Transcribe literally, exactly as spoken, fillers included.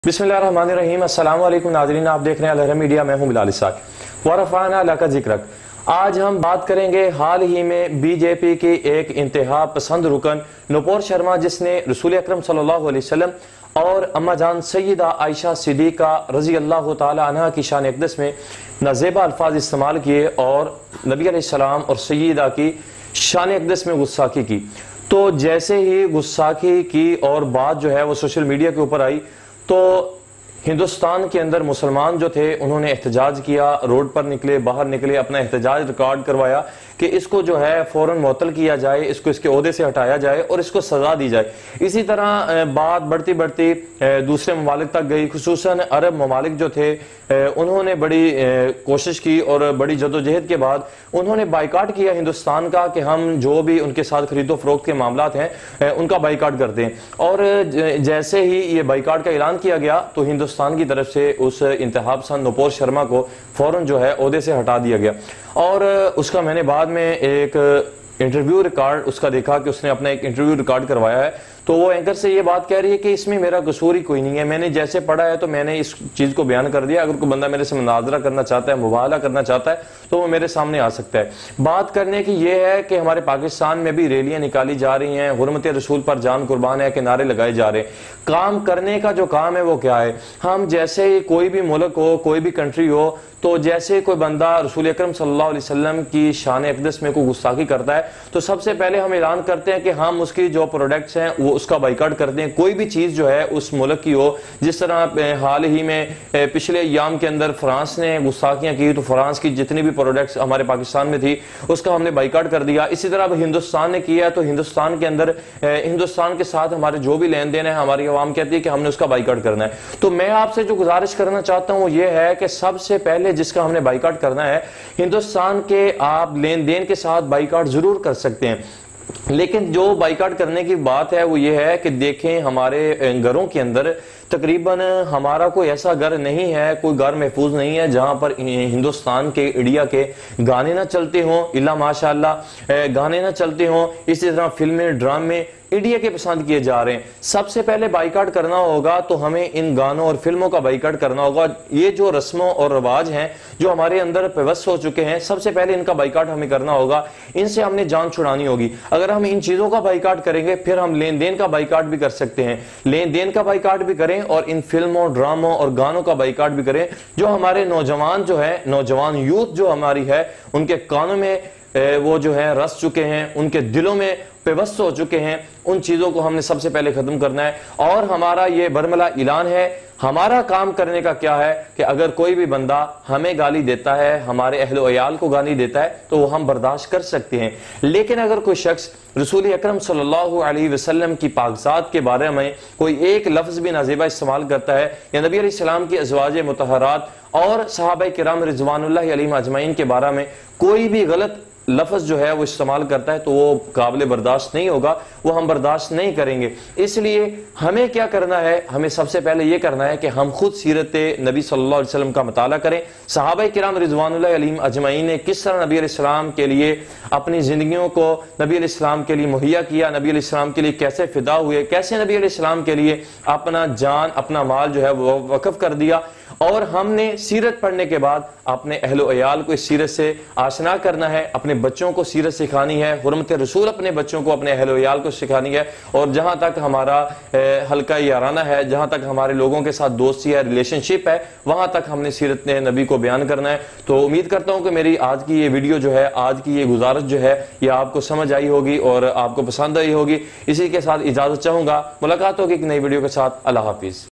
बिस्मिल्लाहिर्रहमानिर्रहीम। अस्सलाम वालेकुम नाज़रीन, आप देख रहे हैं अलहरा मीडिया। मैं हूं बिलाल इसाक। वरफ़अना लका ज़िक्रक। आज हम बात करेंगे हाल ही में बीजेपी की एक इंतहा पसंद रुकन नुपुर शर्मा, जिसने रसूल अकरम सल्लल्लाहु अलैहि वसल्लम और अम्मा जान सैयदा आयशा सिद्दीक़ा रज़ी अल्लाह तआला अन्हा की शान अक़दस में नाज़ेबा अल्फाज इस्तेमाल किए और नबी अलैहिस्सलाम और सैयदा की शान अक़दस में गुस्साखी की। तो जैसे ही गुस्साखी की और बात जो है वो सोशल मीडिया के ऊपर आई, तो हिंदुस्तान के अंदर मुसलमान जो थे उन्होंने एहतजाज किया, रोड पर निकले, बाहर निकले, अपना एहतजाज रिकॉर्ड करवाया कि इसको जो है फौरन मुअत्तल किया जाए, इसको इसके ओहदे से हटाया जाए और इसको सजा दी जाए। इसी तरह बात बढ़ती बढ़ती दूसरे ममालिक तक गई। खुसूसन अरब ममालिक जो थे उन्होंने बड़ी कोशिश की और बड़ी जदोजहद के बाद उन्होंने बाइकाट किया हिंदुस्तान का कि हम जो भी उनके साथ खरीदो फरोख्त के मामलात हैं उनका बाइकाट करते हैं। और जैसे ही ये बाइकाट का ऐलान किया गया तो हिंदुस्तान की तरफ से उस इंतहा पसंद नुपुर शर्मा को फौरन जो है ओहदे से हटा दिया गया। और उसका मैंने बाद में एक इंटरव्यू रिकॉर्ड उसका देखा कि उसने अपना एक इंटरव्यू रिकॉर्ड करवाया है। तो वो एंकर से ये बात कह रही है कि इसमें मेरा कसूर ही कोई नहीं है, मैंने जैसे पढ़ा है तो मैंने इस चीज़ को बयान कर दिया। अगर कोई बंदा मेरे से मुनाजरा करना चाहता है, मुबाहला करना चाहता है, तो वो मेरे सामने आ सकता है। बात करने की ये है कि हमारे पाकिस्तान में भी रैलियां निकाली जा रही हैं, हुर्मत रसूल पर जान कुर्बान है के नारे लगाए जा रहे हैं। काम करने का जो काम है वो क्या है? हम जैसे ही कोई भी मुल्क हो, कोई भी कंट्री हो, तो जैसे कोई बंदा रसूल अकरम सल्लल्लाहु अलैहि वसल्लम की शान अक़दस में कोई गुस्ताखी करता है तो सबसे पहले हम ऐलान करते हैं कि हम उसकी जो प्रोडक्ट्स हैं वो उसका बाइकाट करते हैं। कोई भी चीज़ जो है उस मुल्क की हो, जिस तरह हाल ही में पिछले अय्याम के अंदर फ्रांस ने गुस्ताखियाँ की तो फ्रांस की जितनी भी प्रोडक्ट्स हमारे पाकिस्तान में थी उसका हमने बाइकाट कर दिया। इसी तरह अब हिंदुस्तान ने किया तो हिंदुस्तान के अंदर हिंदुस्तान के साथ हमारे जो भी लेन देन है हमारी अवाम कहती है कि हमने उसका बाइकाट करना है। तो मैं आपसे जो गुजारिश करना चाहता हूँ ये है कि सबसे पहले जिसका हमने बाइकाट करना है, हिंदुस्तान के आप लेन देन के साथ बाइकाट जरूर कर सकते हैं, लेकिन जो बाइकाट करने की बात है वो ये है कि देखें हमारे घरों के अंदर तकरीबन हमारा कोई ऐसा घर नहीं है, कोई घर महफूज नहीं है जहां पर हिंदुस्तान के इंडिया के गाने ना चलते हों, इल्ला माशाअल्लाह गाने ना चलते हों। इसी तरह फिल्में, ड्रामे इंडिया के पसंद किए जा रहे हैं। सबसे पहले बाइकाट करना होगा तो हमें इन गानों और फिल्मों का बाइकाट करना होगा। ये जो रस्मों और रिवाज हैं जो हमारे अंदर पेवस्त हो चुके हैं, सबसे पहले इनका बाइकाट हमें करना होगा, इनसे हमने जान छुड़ानी होगी। अगर हम इन चीजों का बाइकाट करेंगे फिर हम लेन देन का बाइकाट भी कर सकते हैं। लेन देन का बाइकाट भी करें और इन फिल्मों, ड्रामों और गानों का बाइकाट भी करें। जो हमारे नौजवान जो है, नौजवान यूथ जो हमारी है, उनके कानों में वो जो है रस चुके हैं, उनके दिलों में पेवस्त हो चुके हैं, उन चीज़ों को हमने सबसे पहले ख़त्म करना है। और हमारा ये बरमला ऐलान है, हमारा काम करने का क्या है कि अगर कोई भी बंदा हमें गाली देता है, हमारे अहलो अयाल को गाली देता है तो वो हम बर्दाश्त कर सकते हैं। लेकिन अगर कोई शख्स रसूल अकरम सल्लल्लाहु अलैहि वसल्लम की पाकज़ात के बारे में कोई एक लफ्ज़ भी नाज़ेबा इस्तेमाल करता है या नबी अलैहिस्सलाम की अज़वाज मुतहरात और सहाबा किराम रिज़वानुल्लाहि अलैहिम अजमईन के बारे में कोई भी गलत लफ्ज़ जो है वो इस्तेमाल करता है तो वो काबिल बर्दाश्त नहीं होगा, वो हम बर्दाश्त नहीं करेंगे। इसलिए हमें क्या करना है, हमें सबसे पहले ये करना है कि हम खुद सीरत नबी सल्लल्लाहु अलैहि वसल्लम का मुताला करें। सहाबा किराम रिज़वानुल्लाहि अलैहिम अजमईन ने किस तरह नबी अलैहिस्सलाम के लिए अपनी ज़िंदगियों को नबी अलैहिस्सलाम के लिए मुहैया किया, नबी अलैहिस्सलाम के लिए कैसे फिदा हुए, कैसे नबी अलैहिस्सलाम के लिए अपना जान, अपना माल जो है वो वक़फ़ कर दिया। और हमने सीरत पढ़ने के बाद अपने अहलो अयाल को इस सीरत से आशना करना है, अपने बच्चों को सीरत सिखानी है, हुर्मत रसूल अपने बच्चों को, अपने अहलो अयाल को सिखानी है। और जहाँ तक हमारा हल्का याराना है, जहाँ तक हमारे लोगों के साथ दोस्ती है, रिलेशनशिप है, वहाँ तक हमने सीरत नबी को बयान करना है। तो उम्मीद करता हूँ कि मेरी आज की ये वीडियो जो है, आज की ये गुजारिश जो है, ये आपको समझ आई होगी और आपको पसंद आई होगी। इसी के साथ इजाज़त चाहूँगा, मुलाकात होगी एक नई वीडियो के साथ। अल्लाह हाफिज़।